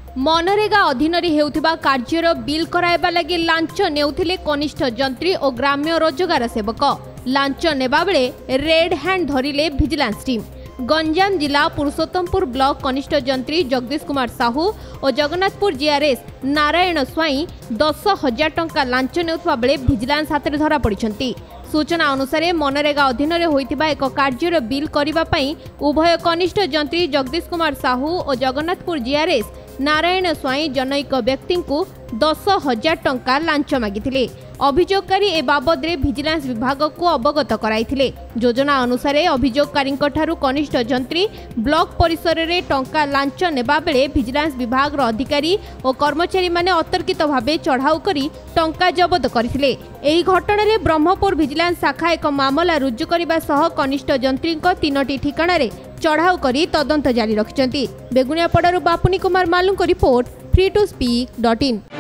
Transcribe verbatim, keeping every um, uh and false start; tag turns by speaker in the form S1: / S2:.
S1: मनरेगा अधीन हेउथिबा career bill कराइबा लगी launch नेउथिले कनिष्ठ जंत्री और ग्राम्य रोजगार सेवक। लांच नेबा बेले रेड हैंड धरिले विजिलेंस टीम। गंजाम जिला पुरुषोत्तमपुर ब्लॉक कनिष्ठ जंत्री जगदीश कुमार साहू और जगन्नाथपुर जीआरएस नारायण स्वाई दस हजार टंका लांच नेउथबा बेले विजिलेंस हाथ में धरा पड़िछंती। सूचना अनुसार मनरेगा अधीन होइतिबा एक कार्यर बिल करिबा पई उभय कनिष्ठ जंत्री जगदीश कुमार साहू और जगन्नाथपुर जीआरएस नारायण स्वाई जनैक व्यक्ति को दस हजार टंका लांच मागिथिले। अभियोगकारी ए बाबद रे विजिलेंस विभाग को अवगत कराइथिले। योजना अनुसार अभियोगकारी ठारू कनिष्ठ जंत्री ब्लॉक परिसर रे टंका लांच नेबा बेले विजिलेंस विभाग रो अधिकारी और कर्मचारी माने अतर्कित भावे चढ़ाऊ करी टंका जबत करथिले। एही घटना रे ब्रह्मपुर विजिलेंस शाखा एक मामला रुजु करिबा सह कनिष्ठ जंत्री तीनोटी ठिकाना रे चढ़ाऊ करी तदंत जारी रखिछंती। बेगुनियापड़ारू बापुनी कुमार मालू को report free to speak dot in.